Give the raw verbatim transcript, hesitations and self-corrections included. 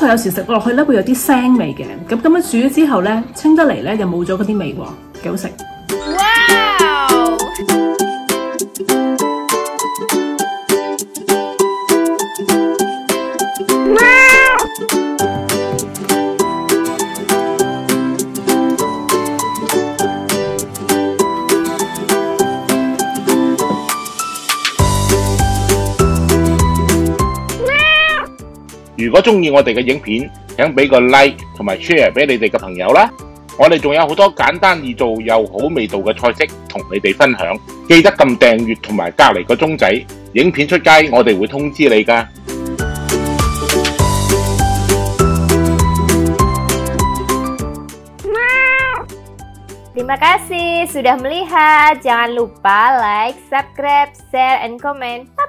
菜有時食落去咧會有啲腥味嘅，咁咁樣煮咗之後咧，清得嚟咧又冇咗嗰啲味喎，幾好食。哇！ 如果中意我哋嘅影片，請俾個 like 同埋 share 俾你哋嘅朋友啦。我哋仲有好多簡單易做又好味道嘅菜式同你哋分享，記得撳訂閱同埋隔離個鐘仔，影片出街我哋會通知你㗎。 Terima kasih sudah melihat. Jangan lupa like, subscribe, share, and comment.